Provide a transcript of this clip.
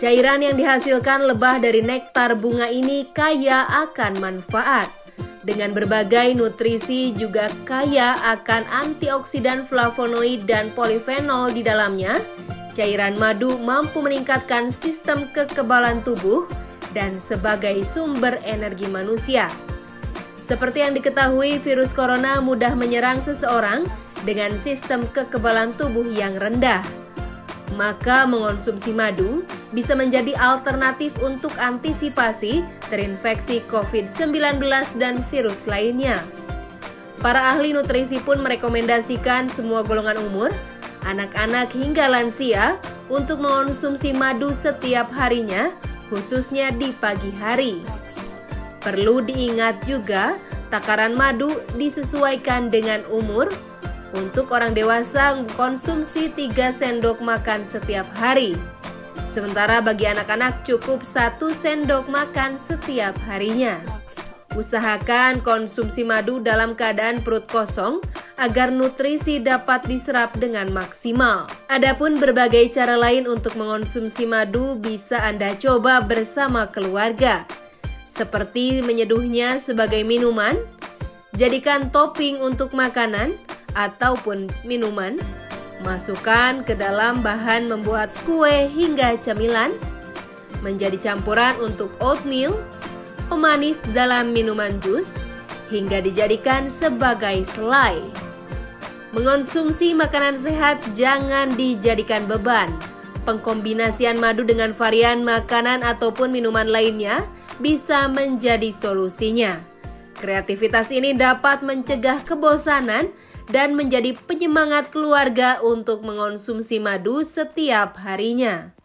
Cairan yang dihasilkan lebah dari nektar bunga ini kaya akan manfaat. Dengan berbagai nutrisi juga kaya akan antioksidan, flavonoid, dan polifenol di dalamnya. Cairan madu mampu meningkatkan sistem kekebalan tubuh dan sebagai sumber energi manusia. Seperti yang diketahui, virus corona mudah menyerang seseorang dengan sistem kekebalan tubuh yang rendah. Maka mengonsumsi madu bisa menjadi alternatif untuk antisipasi terinfeksi COVID-19 dan virus lainnya. Para ahli nutrisi pun merekomendasikan semua golongan umur, anak-anak hingga lansia, untuk mengonsumsi madu setiap harinya, khususnya di pagi hari. Perlu diingat juga, takaran madu disesuaikan dengan umur. Untuk orang dewasa, konsumsi 3 sendok makan setiap hari. Sementara bagi anak-anak cukup 1 sendok makan setiap harinya. Usahakan konsumsi madu dalam keadaan perut kosong agar nutrisi dapat diserap dengan maksimal. Adapun berbagai cara lain untuk mengonsumsi madu bisa Anda coba bersama keluarga. Seperti menyeduhnya sebagai minuman, jadikan topping untuk makanan ataupun minuman, masukkan ke dalam bahan membuat kue hingga camilan, menjadi campuran untuk oatmeal, pemanis dalam minuman jus, hingga dijadikan sebagai selai. Mengonsumsi makanan sehat jangan dijadikan beban. Pengkombinasian madu dengan varian makanan ataupun minuman lainnya bisa menjadi solusinya. Kreativitas ini dapat mencegah kebosanan dan menjadi penyemangat keluarga untuk mengonsumsi madu setiap harinya.